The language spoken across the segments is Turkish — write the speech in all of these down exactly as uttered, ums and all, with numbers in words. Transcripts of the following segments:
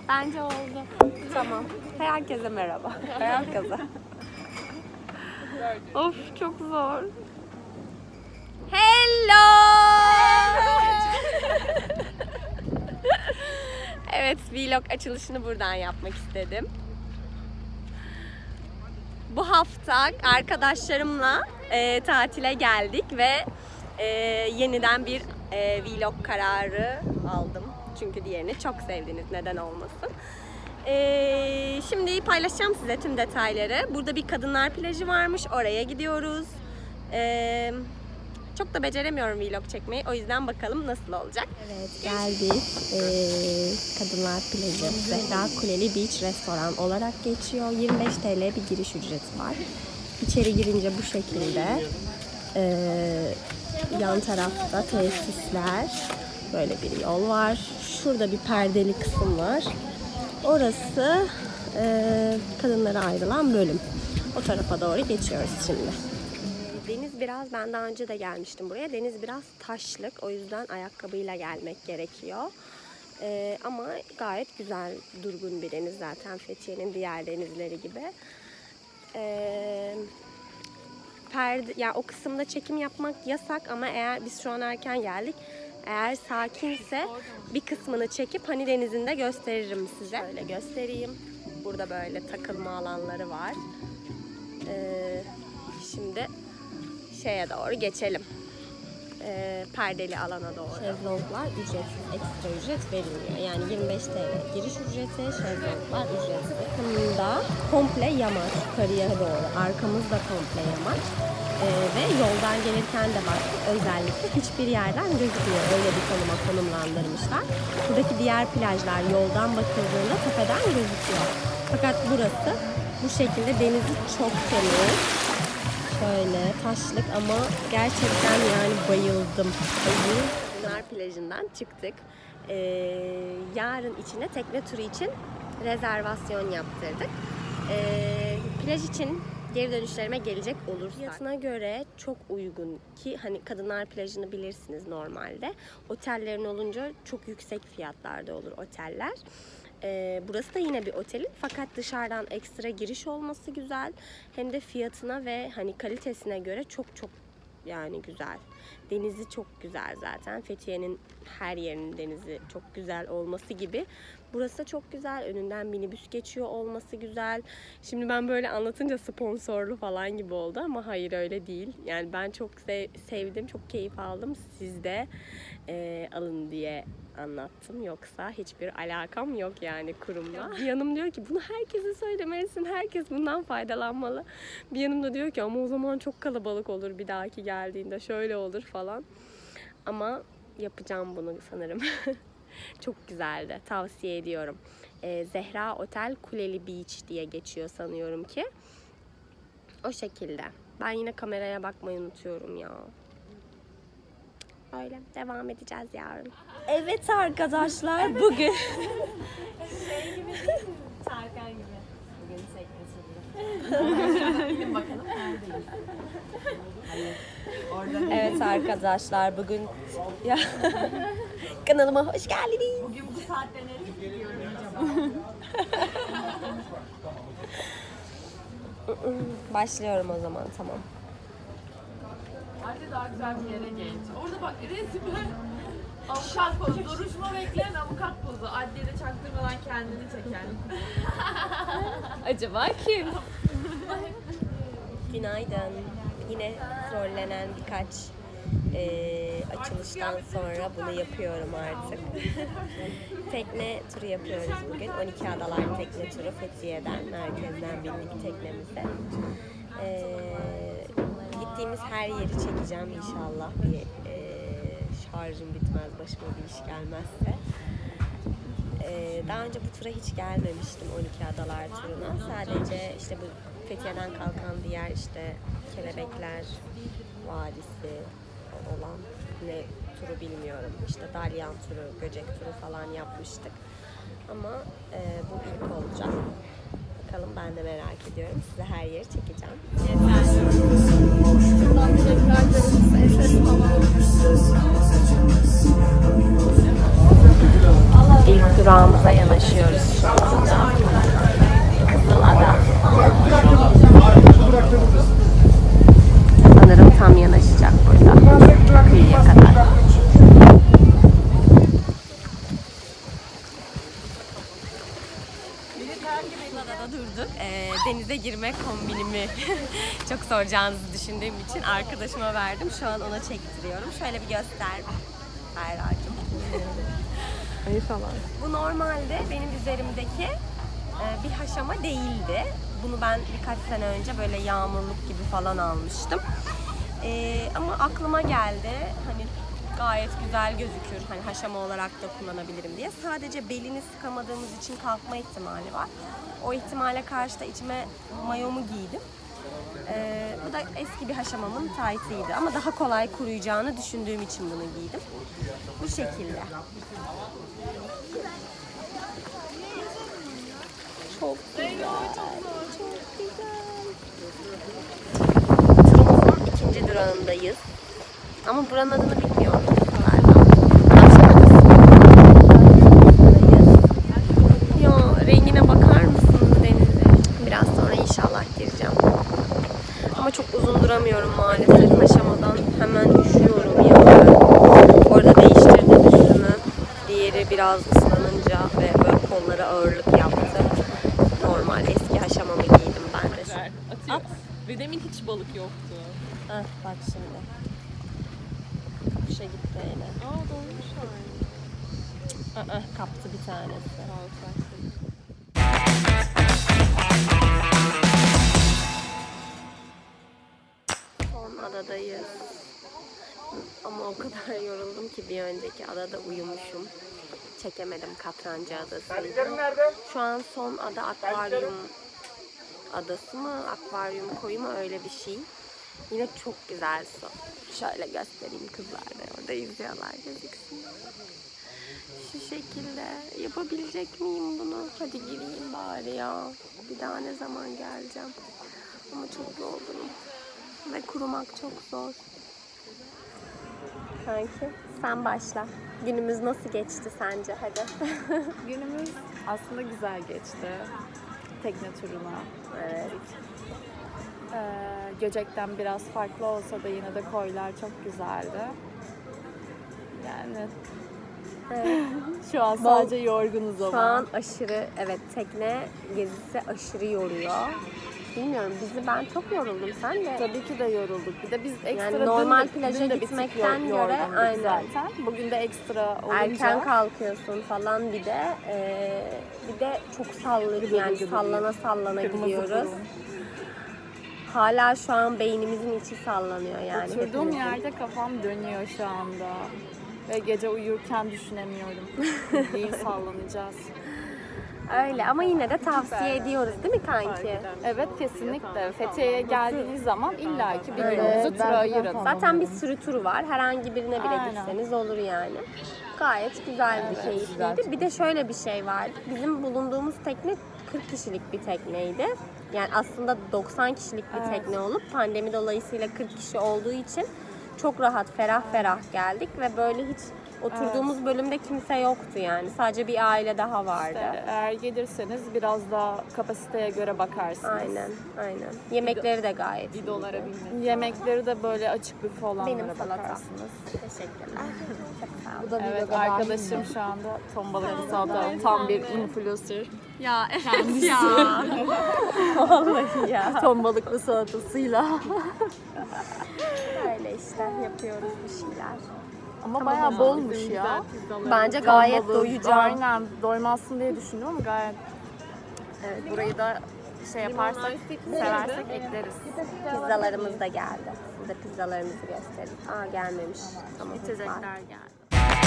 Bence oldu. Tamam. Herkese merhaba. Herkese. Of çok zor. Hello. Evet, vlog açılışını buradan yapmak istedim. Bu hafta arkadaşlarımla e, tatile geldik ve e, yeniden bir e, vlog kararı aldım. Çünkü diğerini çok sevdiniz, neden olmasın. E, şimdi paylaşacağım size tüm detayları. Burada bir kadınlar plajı varmış, oraya gidiyoruz. E, çok da beceremiyorum vlog çekmeyi, o yüzden bakalım nasıl olacak. Evet, geldik. E, kadınlar plajı, Zehra Kuleli Beach Restoran olarak geçiyor. yirmi beş TL bir giriş ücreti var. İçeri girince bu şekilde. E, yan tarafta tesisler. Böyle bir yol var. Şurada bir perdeli kısım var. Orası e, kadınlara ayrılan bölüm. O tarafa doğru geçiyoruz şimdi. Deniz biraz, ben daha önce de gelmiştim buraya. Deniz biraz taşlık. O yüzden ayakkabıyla gelmek gerekiyor. E, ama gayet güzel, durgun bir deniz zaten. Fethiye'nin diğer denizleri gibi. E, perde, yani o kısımda çekim yapmak yasak ama eğer biz şu an erken geldik. Eğer sakinse bir kısmını çekip hani denizinde gösteririm size. Böyle göstereyim. Burada böyle takılma alanları var. Ee, şimdi şeye doğru geçelim. Ee, perdeli alana doğru. Şezlonglar ücretsiz, ekstra ücret verilmiyor. Yani yirmi beş TL giriş ücreti, şezlonglar ücretsiz. Yakında komple yamaç yukarıya doğru. Arkamızda komple yamaç. Ee, ve yoldan gelirken de baktık, özellikle hiçbir yerden gözükmüyor. Öyle bir konuma konumlandırmışlar. Buradaki diğer plajlar yoldan bakıldığında tepeden gözüküyor. Fakat burası bu şekilde, denizi çok temiz. Şöyle taşlık ama gerçekten yani bayıldım. Pınar plajından çıktık. Ee, yarın içine tekne turu için rezervasyon yaptırdık. Ee, plaj için geri dönüşlerime gelecek olursak, fiyatına göre çok uygun ki hani kadınlar plajını bilirsiniz normalde. Otellerin olunca çok yüksek fiyatlarda olur oteller. Ee, burası da yine bir otelin fakat dışarıdan ekstra giriş olması güzel. Hem de fiyatına ve hani kalitesine göre çok çok yani güzel. Denizi çok güzel zaten. Fethiye'nin her yerinin denizi çok güzel olması gibi. Burası da çok güzel. Önünden minibüs geçiyor olması güzel. Şimdi ben böyle anlatınca sponsorlu falan gibi oldu ama hayır, öyle değil. Yani ben çok sev sevdim, çok keyif aldım. Siz de e, alın diye anlattım. Yoksa hiçbir alakam yok yani kurumla. Bir yanım diyor ki bunu herkese söylemelisin. Herkes bundan faydalanmalı. Bir yanım da diyor ki ama o zaman çok kalabalık olur bir dahaki geldiğinde. Şöyle olur falan. Ama yapacağım bunu sanırım. Çok güzeldi. Tavsiye ediyorum. Ee, Zehra Otel Kuleli Beach diye geçiyor sanıyorum ki. O şekilde. Ben yine kameraya bakmayı unutuyorum ya. Öyle. Devam edeceğiz yarın. Evet arkadaşlar, evet. Bugün şey gibi değil mi? Tarkan gibi. Bugün tekne bakalım neredeyiz. Hayır. Orada evet arkadaşlar, bugün ya kanalıma hoş geldiniz. Bugün bu saatte nereye gidiyorum acaba? Başlıyorum o zaman, tamam. Hadi daha güzel bir yere geç. Orada bak resmen avukat pozu, duruşma bekleyen avukat pozu. Adliyede çaktırmadan kendini çeken. Acaba kim? Günaydın. Yine trollenen birkaç e, açılıştan sonra bunu yapıyorum artık. Tekne turu yapıyoruz bugün. on iki Adalar tekne turu, Fethiye'den, merkezden bindik teknemize. E, gittiğimiz her yeri çekeceğim inşallah. Bir e, şarjım bitmez, başıma bir iş gelmezse. E, daha önce bu tura hiç gelmemiştim, on iki Adalar turuna. Sadece işte bu Fethiye'den kalkan diğer işte Kelebekler Vadisi olan ne turu bilmiyorum. İşte Dalyan turu, Göcek turu falan yapmıştık. Ama e, bu ilk olacak. Bakalım, ben de merak ediyorum. Size her yeri çekeceğim. Allah İlk durağımıza yanaşıyoruz şu anda. Kızılada. Sanırım tam yanaşacak burada. Kıyıya kadar. Kızılada'da durduk. Ee, denize girme kombinimi çok soracağınızı düşündüğüm için arkadaşıma verdim. Şu an ona çektiriyorum. Şöyle bir göster. Berra'cığım. Ayı falan. Bu normalde benim üzerimdeki e, bir haşama değildi. Bunu ben birkaç sene önce böyle yağmurluk gibi falan almıştım. E, ama aklıma geldi. Hani gayet güzel gözükür. Hani haşama olarak da kullanabilirim diye. Sadece belini sıkamadığımız için kalkma ihtimali var. O ihtimale karşı da içime mayomu giydim. Ee, bu da eski bir haşamamın taytıydı ama daha kolay kuruyacağını düşündüğüm için bunu giydim. Bu şekilde. Çok güzel. Çok güzel. Turumuzun ikinci durağındayız. Ama buranın adını bilmiyorum galiba. Ya rengine bakar mısınız denizin? Biraz sonra inşallah gireceğim. Ama çok uzun duramıyorum maalesef. Aşamadan hemen üşüyorum ya. Orada değiştirdim üstümü. Diğeri biraz ıslanınca ve böyle kollara ağırlık yaptı. Normal eski haşamamı giydim ben de. Atıyor. At. Ve demin hiç balık yoktu. Heh, bak şimdi. Kuşa gitti yine. Aa dolmuşlar. Aa, kaptı bir tanesi. Son adadayız. Ama o kadar yoruldum ki bir önceki adada uyumuşum. Çekemedim Katrancı Adası'yı. Şu an son ada akvaryum adası mı? Akvaryum koyu mu? Öyle bir şey. Yine çok güzel su. Şöyle göstereyim, kızlar da orada yüzüyorlar, gözüksün. Şu şekilde. Yapabilecek miyim bunu? Hadi gireyim bari ya. Bir daha ne zaman geleceğim? Ama çok yorgunum. Ve kurumak çok zor. Kanki sen başla. Günümüz nasıl geçti sence? Hadi. Günümüz aslında güzel geçti. Tekne turuna. Evet. Ee, Göcek'ten biraz farklı olsa da yine de koylar çok güzeldi. Yani Evet. şu an sadece yorgunuz ama. Şu an aşırı, evet, tekne gezisi aşırı yoruyor. Bilmiyorum, bizi ben çok yoruldum, sen de. Tabii ki de yorulduk. Bir de biz ekstra Yani normal dün, plaja dün de gitmekten bir tık göre yorgunduk aynen. zaten. Bugün de ekstra olunca. Erken kalkıyorsun falan bir de. Ee, bir de çok sallanıyor yani gıdı sallana sallana Kırmızı gidiyoruz. burun. Hala şu an beynimizin içi sallanıyor yani. Oturduğum hepimizin. yerde kafam dönüyor şu anda. Ve gece uyurken düşünemiyorum. Değil sallanacağız. Öyle ama yine de tavsiye ediyoruz değil mi kanki? Evet kesinlikle. Fethiye'ye geldiğiniz zaman illaki bir Öyle. gününüzü tura ayırın. Zaten bir sürü turu var. Herhangi birine bile Aynen. gitseniz olur yani. Gayet güzel bir keyifliydi. Bir de şöyle bir şey vardı. Bizim bulunduğumuz tekne kırk kişilik bir tekneydi. Yani aslında doksan kişilik bir Evet. tekne olup pandemi dolayısıyla kırk kişi olduğu için çok rahat, ferah ferah geldik ve böyle hiç oturduğumuz bölümde kimse yoktu yani. Sadece bir aile daha vardı. İşte eğer gelirseniz biraz daha kapasiteye göre bakarsınız. Aynen, aynen. Yemekleri de gayet Bir dolara binmek. Yemekleri de böyle açık büfe olanlara Benim salatam. bakarsınız. Teşekkürler. Çok sağ olun. Evet arkadaşım şu anda ton balıklı salata tam bir influencer. Ya evet ya. Vallahi ya. Ton balıklı salatasıyla. Öyle işte yapıyoruz bir şeyler. Ama bayağı bolmuş ya. Bence Ton gayet balığı. doyacağım. Aynen doymazsın diye düşündüm ama gayet. Evet burayı da şey yaparsak, seversek ekleriz. Pizzalarımız da geldi. Size pizzalarımızı göstereyim. Aa gelmemiş. Tamam. İçecekler geldi.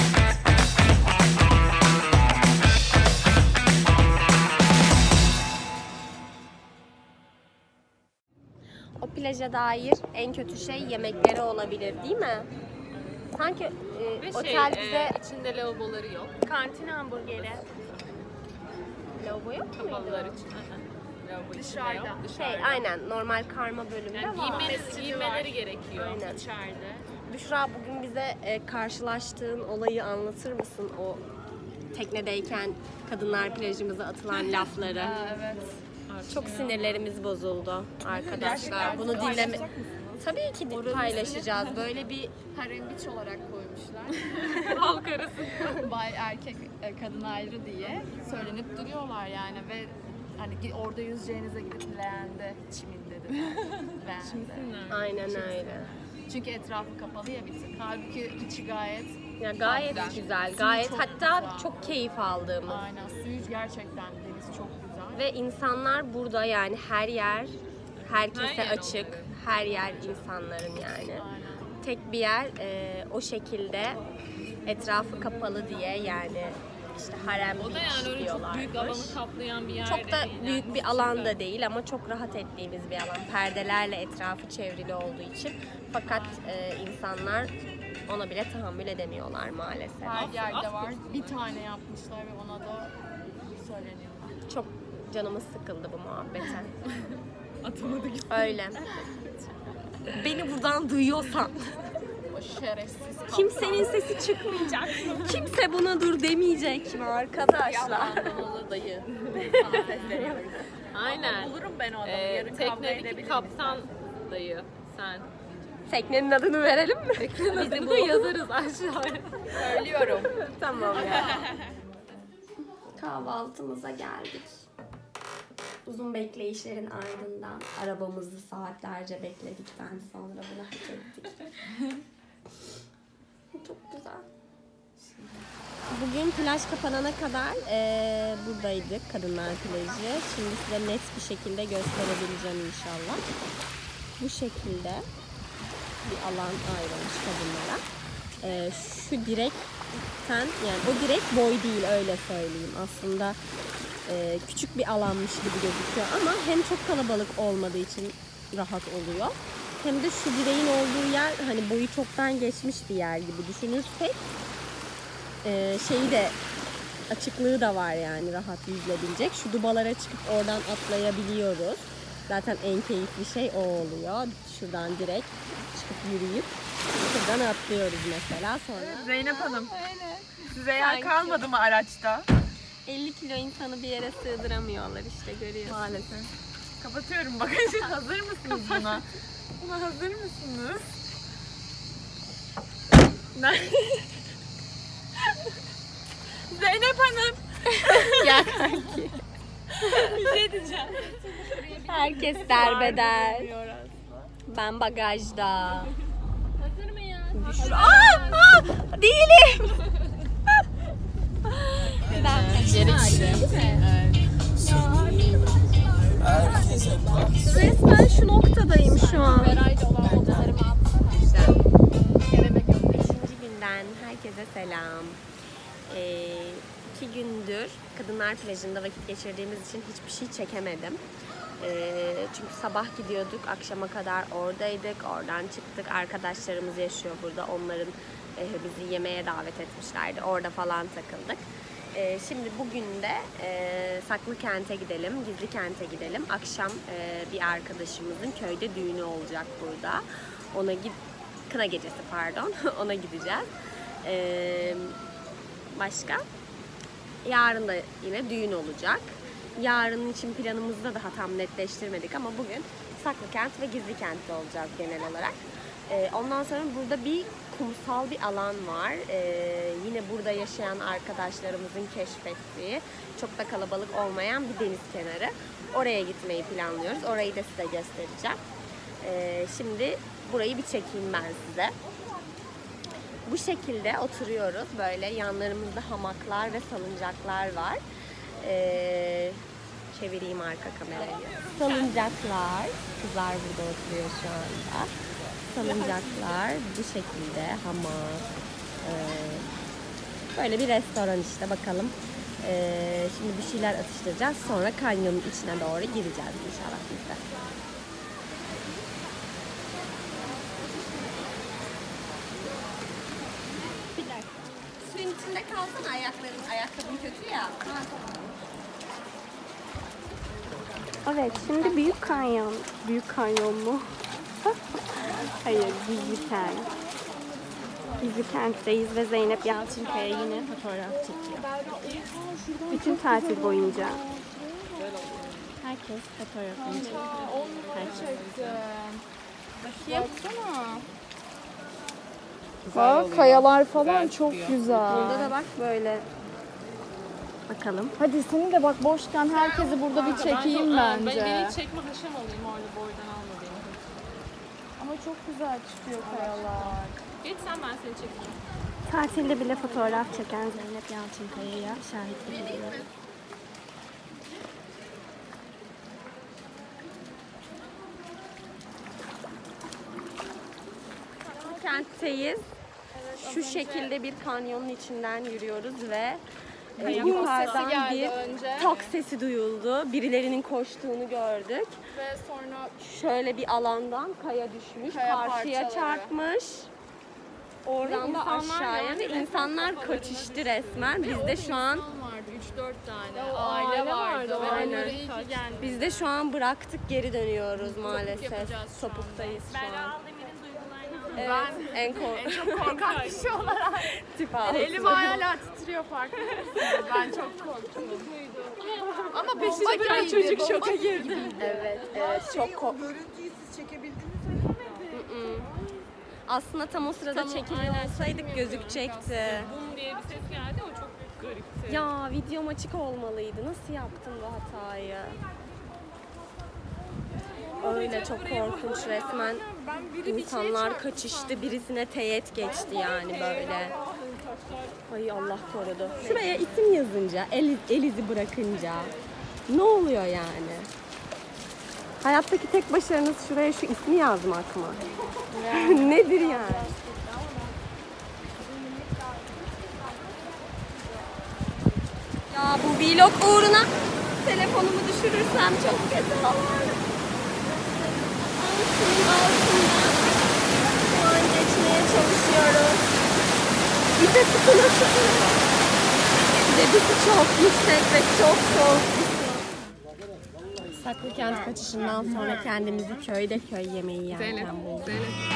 O plaja dair en kötü şey yemekleri olabilir değil mi? Sanki e, Ve otel şey, bize e, içinde lavaboları yok. kantin hamburgeri. Lavabo yok muydu? Kapalılar için. Lavabo içinde yok. Şey aynen normal karma bölümde Yani var. giymeleri, giymeleri gerekiyor Aynen. içeride. Büşra bugün bize e, karşılaştığın olayı anlatır mısın? O teknedeyken kadınlar plajımıza atılan lafları. Aa, evet. Çok sinirlerimiz bozuldu arkadaşlar. Bunu dinleme... Tabii ki de paylaşacağız. Böyle bir Harem Beach olarak koymuşlar. Halk arasında. Bay erkek e, kadın ayrı diye söylenip duruyorlar yani ve hani gi- orada yüzeceğinize gidip leğende çiminde de leğende. aynen öyle. Çünkü etrafı kapalı ya bir tık. Halbuki içi gayet Ya gayet güzel. güzel. Suyu Gayet çok hatta güzel. çok keyif aldığımız. aynen suyu gerçekten deniz çok güzel. Ve insanlar burada yani her yer herkese Her yer açık. Her yer insanların yani. Aynen. Tek bir yer e, o şekilde etrafı kapalı diye yani işte harem O da beach yani öyle çok diyorlarmış. büyük alanı kaplayan bir yer Çok da değil. büyük Yani bir alan da değil ama çok rahat ettiğimiz bir alan. Perdelerle etrafı çevrili olduğu için. Fakat e, insanlar ona bile tahammül edemiyorlar maalesef. Her yerde var. Bir tane yapmışlar ve ona da söyleniyor. Çok canımız sıkıldı bu muhabbetten. Atamadı gitti. Öyle. Beni buradan duyuyorsan O şerefsiz kimsenin sesi çıkmayacak. Kimse buna dur demeyecek mi arkadaşlar? kaptanlı dayı. Sana sesleniyoruz. Aynen. Bulurum ben o adamı. Ee, Yarın kavga teknedeki edebilirim. kaptan dayı sen. Teknenin adını verelim mi? Bizi bu yazarız aşağıya. Söylüyorum. Tamam ya. Kahvaltımıza geldik. Uzun bekleyişlerin ardından arabamızı saatlerce bekledikten sonra bunu hak ettik. Çok güzel. Bugün plaj kapanana kadar eee, buradaydık, Kadınlar Plajı. Şimdi size net bir şekilde gösterebileceğim inşallah. Bu şekilde bir alan ayrılmış kadınlara. Eee, şu direkten, yani o direk boy değil, öyle söyleyeyim. Aslında eee, küçük bir alanmış gibi gözüküyor ama hem çok kalabalık olmadığı için rahat oluyor. Hem de şu direğin olduğu yer hani boyu çoktan geçmiş bir yer gibi düşünürsek e, şeyi de açıklığı da var yani rahat yüzülebilecek. Şu dubalara çıkıp oradan atlayabiliyoruz. Zaten en keyifli şey o oluyor. Şuradan direkt çıkıp yürüyüp şuradan atlıyoruz mesela sonra. Zeynep Hanım, size yer kalmadı mı araçta? elli kilo insanı bir yere sığdıramıyorlar işte, görüyorsun. Maalesef. Kapatıyorum bagajı. Hazır mısınız buna? Buna hazır mısınız? Zeynep Hanım. Gel kanki. Bir şey diyeceğim. Herkes derbeder. Ben bagajda. Hazır mıyız? Düş- Aa, aa, değilim. Resmen şu noktadayım şu an. Güzel. Beşinci günden herkese selam. Ee, iki gündür Kadınlar Plajı'nda vakit geçirdiğimiz için hiçbir şey çekemedim. Ee, çünkü sabah gidiyorduk, akşama kadar oradaydık, oradan çıktık. Arkadaşlarımız yaşıyor burada, onların e, bizi yemeğe davet etmişlerdi. Orada falan takıldık. Ee, şimdi bugün de e, Saklıkent'e gidelim, Gizlikent'e gidelim. Akşam e, bir arkadaşımızın köyde düğünü olacak burada. Ona git, kına gecesi pardon, ona gideceğiz. Ee, başka? Yarın da yine düğün olacak. Yarın için planımızda daha tam netleştirmedik ama bugün Saklıkent ve Gizlikent'te olacağız genel olarak. Ee, ondan sonra burada bir kumsal bir alan var. Ee, yine burada yaşayan arkadaşlarımızın keşfettiği, çok da kalabalık olmayan bir deniz kenarı. Oraya gitmeyi planlıyoruz. Orayı da size göstereceğim. Ee, şimdi burayı bir çekeyim ben size. Bu şekilde oturuyoruz. Böyle yanlarımızda hamaklar ve salıncaklar var. Ee, çevireyim arka kamerayı. Salıncaklar. Kızlar burada oturuyor şu anda. Salıncaklar bu şekilde, hamak. Ee, böyle bir restoran işte, bakalım. Ee, şimdi bir şeyler atıştıracağız. Sonra kanyonun içine doğru gireceğiz inşallah biz de. Suyun içinde kalsana, ayakların, ayakkabın kötü ya. Evet, şimdi Büyük Kanyon. Büyük Kanyon mu? Hayır, Gizlikent. Gizli kentteyiz ve Zeynep Yalçınkaya yine fotoğraf çekiyor. Bütün tatil boyunca. Herkes fotoğrafını çekiyor. Herkes. Baksana. Bak kayalar falan çok güzel. Burada da bak böyle. Bakalım. Hadi seni de bak boşken herkesi burada bir çekeyim bence. Ben beni çekme haşam alayım orada boydan almadığım. Ama çok güzel çıkıyor kayalar. Geç sen ben seni çekeyim. Tatilde bile fotoğraf çeken Zeynep Yalçınkaya'ya şahitlik ediyoruz. Kentteyiz. Şu şekilde bir kanyonun içinden yürüyoruz ve e, yukarıdan geldi bir önce. tok sesi duyuldu. Birilerinin koştuğunu gördük. Ve sonra Şöyle bir alandan kaya düşmüş, Kaya karşıya parçaları. çarpmış. Oradan da insanlar aşağıya yani ve resmen insanlar kafalarına kaçıştı resmen. Biz de şu an vardı üç dört tane. aile Aile vardı. vardı, Ve aynen. onlara iyi ki geldi. biz de şu an bıraktık, geri dönüyoruz maalesef. yapacağız şu Topuktayız şu Berra an. Aldemir'in duygularını Evet, en, kork Çok korkak kişi olarak. tip altı. Elim hala titriyor farkında mısınız? Ben çok korktum. Ama peşine Bomba çocuk şoka girdi. Evet, evet çok kork. Görüntüyü siz çekebildiniz mi? Aslında tam o sırada Tam o- çekiliyor aynen, olsaydık çekim gözükecekti. Bum diye bir ses geldi, o çok garipti. Ya videom açık olmalıydı. Nasıl yaptım bu hatayı? Öyle çok korkunç resmen. İnsanlar kaçıştı. Birisine teğet geçti yani böyle. Ay Allah korudu. Şuraya isim yazınca, el, el izi bırakınca ne oluyor yani? Hayattaki tek başarınız şuraya şu ismi yazmak mı? Nedir yani? Ya bu vlog uğruna telefonumu düşürürsem çok kötü olur. Altının altından şu an geçmeye çalışıyoruz. Bir de tıkına tıkına. Debisi çok yüksek ve çok soğuk bir su. Saklıkent kaçışından sonra kendimizi köyde köy yemeği yerken bulduk.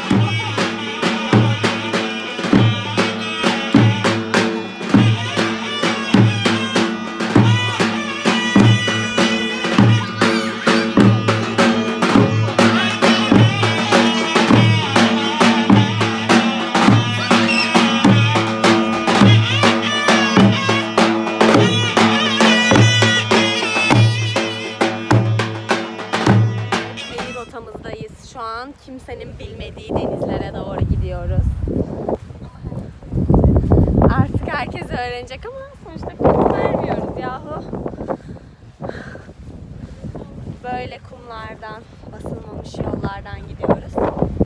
Şehir rotamızdayız şu an. Kimsenin bilmediği denizlere doğru gidiyoruz. Artık herkes öğrenecek ama sonuçta kum vermiyoruz yahu. Böyle kumlardan, basılmamış yollardan gidiyoruz.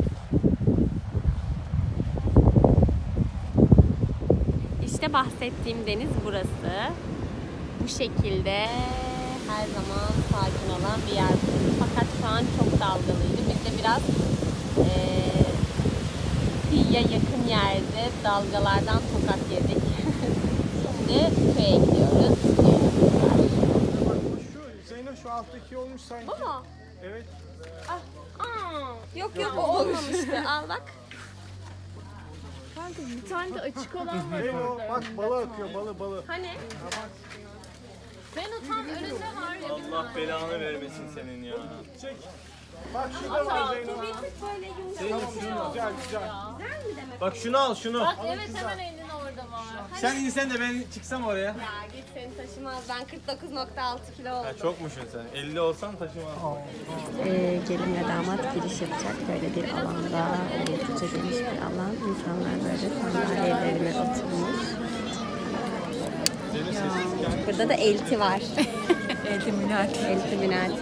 İşte bahsettiğim deniz burası. Bu şekilde her zaman sakin olan bir yer. Fakat şu an çok dalgalıydı. Biz de biraz eee kıyıya yakın yerde dalgalardan tokat yedik. Şimdi köye gidiyoruz. Şu Zeynep şu alttaki olmuş sanki. Bu mu? Evet. Aa, yok yok o olmamıştı. Al bak. Bir tane de açık olan var. Zeynep o bak balı akıyor balı balı. Hani? Ben o tam önünde var ya. Allah belanı vermesin senin ya. Çek. Bak şurada var Zeynep. Bir tık böyle yumuşak. Güzel güzel. Bak şunu al şunu. Evet hemen elinin orada var. Sen insen de ben çıksam oraya. Ya git seni taşımaz. Ben kırk dokuz nokta altı kilo oldum. Ha, çokmuşsun sen. elli olsan taşımaz. Ee, gelin ve damat giriş yapacak böyle bir alanda, oldukça geniş bir alan. İnsanlar böyle sandalyelerine oturmuş. Burada da elti var. elti minati. Elti minati.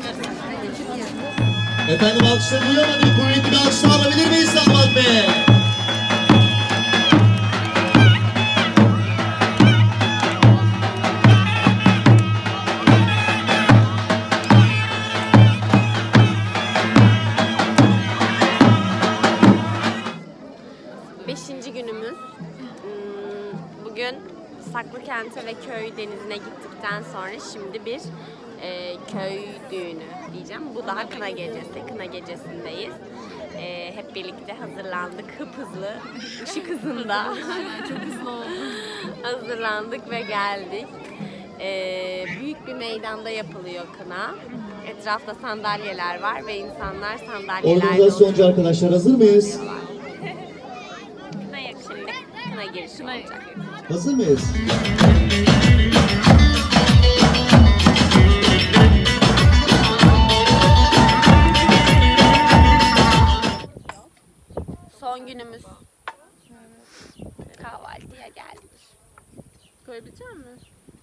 Efendim alkışları duyamadık. Kuvvetli bir alkışlar alabilir miyiz damat bey? Beşinci günümüz. Hmm, Bugün Saklıkent'e ve köy denizine gittikten sonra şimdi bir e, köy düğünü diyeceğim. Bu daha kına gecesi. Kına gecesindeyiz. Ee, hep birlikte hazırlandık. Hıp hızlı, ışık hızında. Çok hızlı oldu. Hazırlandık ve geldik. Ee, büyük bir meydanda yapılıyor kına. Etrafta sandalyeler var ve insanlar sandalyelerle Organizasyoncu arkadaşlar hazır mıyız? Kına yak şimdi. Kına girişi olacak. Hazır mıyız? Son günümüz. Kahvaltıya geldik. Koyabilecek misin?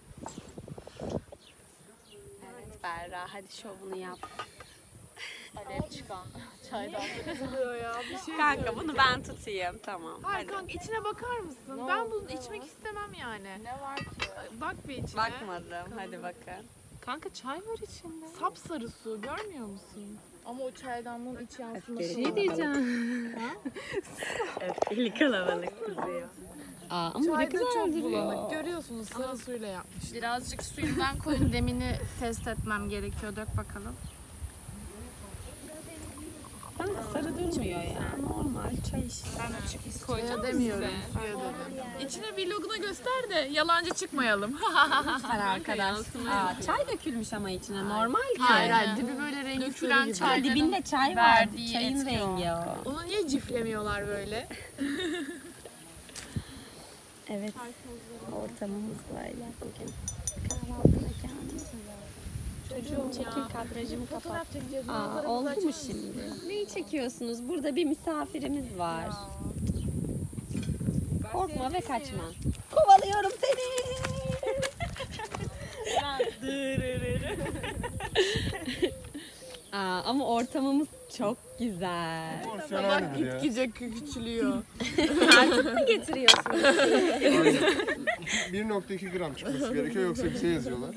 Evet Berra, hadi şovunu yap. Alev çıkan çaydan. Kanka bunu ben tutayım. Tamam. Hayır Hadi. kanka içine bakar mısın? Ben bunu içmek istemem yani. Ne var ki? Bak bir içine. Bakmadım. Hadi bakın. Kanka çay var içinde. Sapsarı su görmüyor musun? Ama o çaydanlığın iç yansıması. Ne diyeceğim? Öfkeli kalabalık kızıyor. Aa, ama Çay da çok bulanık. Görüyorsunuz sarı suyla yapmış. Birazcık suyundan koyun. Demini test etmem gerekiyor. Dök bakalım. Sarı durmuyor ya. Normal çay işte. Koyacağım demiyorum. Suya dedim. İçine vloguna göster de yalancı çıkmayalım. Lütfen arkadaş. Aa, çay dökülmüş ama içine. Normal ki. Hayır hayır dibi böyle rengi Dökülen körü gibi. çay. Dibinde çay var. Verdiği Çayın etki o. rengi o. Onu niye ciflemiyorlar böyle? Evet. Ortamımız böyle bugün. Kahvaltı mekanı. Çocuğum çekil kadrajımı kapat. Fotoğraf çekeceğiz. Aa, oldu mu şimdi? Neyi çekiyorsunuz? Burada bir misafirimiz var. Korkma ve kaçma. Kovalıyorum seni. Aa, ama ortamımız çok güzel. Bak gitgide küçülüyor. Artık mı getiriyorsunuz? bir nokta iki gram çıkması gerekiyor yoksa bir şey yazıyorlar.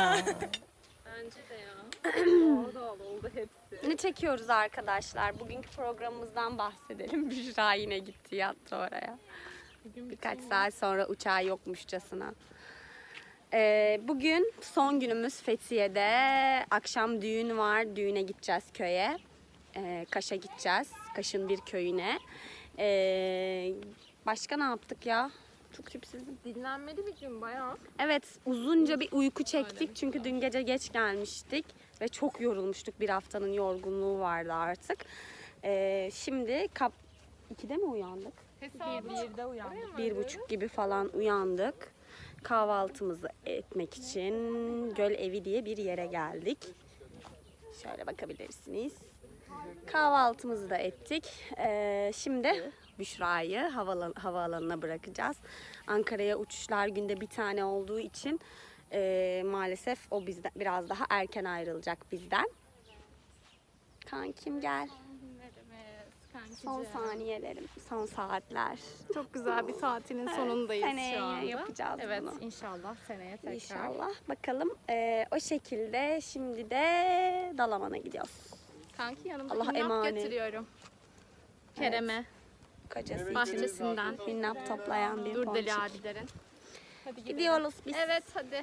Ne çekiyoruz arkadaşlar? Bugünkü programımızdan bahsedelim. Büşra yine gitti, yattı oraya. Birkaç saat sonra uçağı yokmuşçasına. Ee, bugün son günümüz Fethiye'de. Akşam düğün var. Düğüne gideceğiz köye. Ee, Kaş'a gideceğiz. Kaş'ın bir köyüne. Ee, başka ne yaptık ya? Çok sürprizim. Dinlenmeli bir gün bayağı. Evet, uzunca bir uyku çektik çünkü dün gece geç gelmiştik ve çok yorulmuştuk. Bir haftanın yorgunluğu vardı artık. Ee, şimdi kap ikide mi uyandık? Bir, birde uyandık. Bir buçuk gibi falan uyandık. Kahvaltımızı etmek için Göl Evi diye bir yere geldik. Şöyle bakabilirsiniz. Kahvaltımızı da ettik. Ee, şimdi Büşra'yı havalan, havaalanına bırakacağız. Ankara'ya uçuşlar günde bir tane olduğu için e, maalesef o bizden biraz daha erken ayrılacak bizden. Kankim gel. Son saniyelerim, son saatler. Çok güzel bir tatilin sonundayız Seneye şu anda. yapacağız Evet bunu. inşallah seneye tekrar. İnşallah. Bakalım. Ee, o şekilde şimdi de Dalaman'a gidiyoruz. Kanki yanımda Allah'a minnap emanet. götürüyorum. Kerem'e. Kocası Bahçesinden. minnap toplayan bir Dur ponçik. Deli abilerin. Hadi gidelim. Gidiyoruz biz. Evet hadi.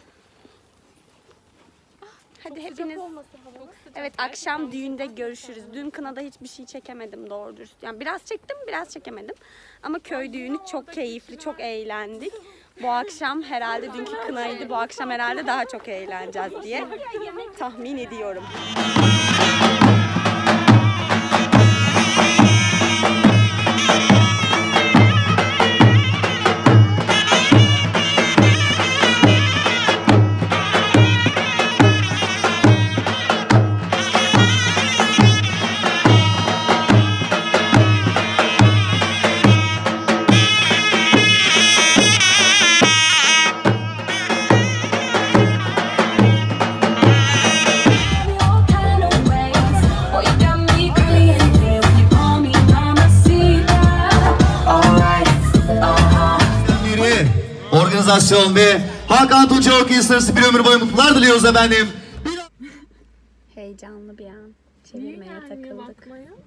Hadi hepiniz. Evet akşam düğünde görüşürüz. Dün kınada hiçbir şey çekemedim doğru dürüst. Yani biraz çektim biraz çekemedim. Ama köy düğünü çok keyifli, çok eğlendik. Bu akşam herhalde dünkü kınaydı. Bu akşam herhalde daha çok eğleneceğiz diye tahmin ediyorum. Organizasyon ve Hakan Tuğçe Orkestrası bir ömür boyu mutluluklar diliyoruz efendim. Heyecanlı bir an. Çevirmeye takıldık.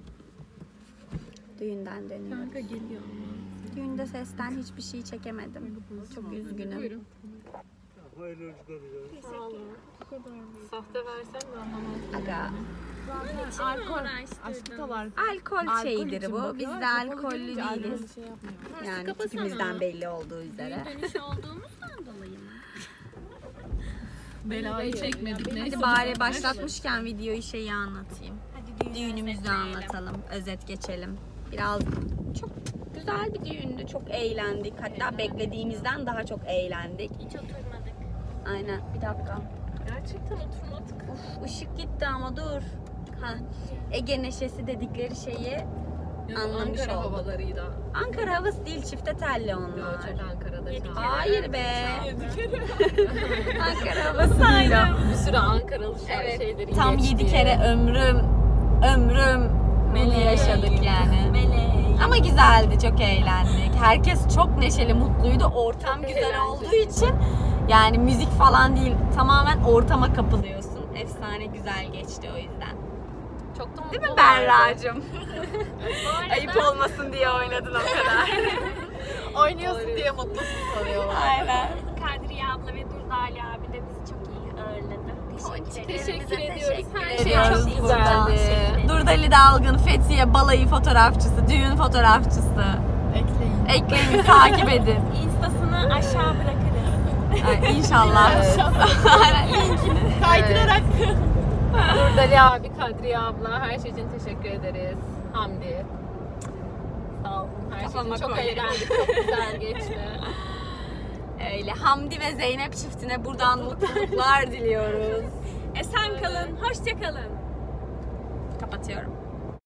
Düğünden dönüyoruz. Kanka geliyor. Düğünde sesten hiçbir şey çekemedim. Çok üzgünüm. Sahte versen de anlamaz. Aga. Alkol. Aşktalar. Alkol şeyidir için bu. bakıyorlar, Biz de kapalı alkollü görünce alkol değiliz. şey yapmıyor. Yani tipimizden belli olduğu üzere. Dönüş olduğumuzdan dolayı mı? Belayı çekmedik. Hadi bari başlatmışken videoyu şeyi anlatayım. Hadi Düğünümüzü anlatalım. Özet geçelim. Biraz çok güzel bir düğündü. Çok eğlendik. Hatta beklediğimizden daha çok eğlendik. Hiç oturmadık. Aynen. Bir dakika. Gerçekten oturmadık. Uf, ışık gitti ama dur. Ha. Ege neşesi dedikleri şeyi anlamış Ankara olduk. havalarıydı. Ankara havası değil, çifte telli onlar. Çok Ankara'da çaldı. Hayır be. Ankara havası değil o. Bir sürü Ankaralı Evet, şeyleri tam geçti. yedi kere ömrüm, ömrüm bunu yaşadık yani. Melek. Ama güzeldi, çok eğlendik. Herkes çok neşeli, mutluydu. Ortam güzel eğlenceli. olduğu için yani müzik falan değil, tamamen ortama kapılıyorsun. Efsane güzel geçti o yüzden. Çok da mutlu Değil mi vardı. Berra'cığım? Ayıp olmasın diye oynadın o kadar. Oynuyorsun diye mutlusun sanıyorlar. Aynen. Kadriye abla ve Durdali abi de bizi çok iyi ağırladı. Teşekkür ederiz. Teşekkür ediyoruz. Teşekkür Her ederiz. şey çok ediyoruz güzeldi. Durdali Dalgın, Fethiye balayı fotoğrafçısı, düğün fotoğrafçısı. Ekleyin. Ekleyin, takip edin. Instasını aşağı bırakırız. Ay, İnşallah. Aynen, linkini. Kaydırarak. Durdali abi, Kadriye abla her şey için teşekkür ederiz. Hamdi. Sağ olun. Her şey Kafama için çok koy. eğlendik. Çok güzel geçti. Öyle. Hamdi ve Zeynep çiftine buradan mutluluklar diliyoruz. Esen kalın, hoşça kalın. Kapatıyorum.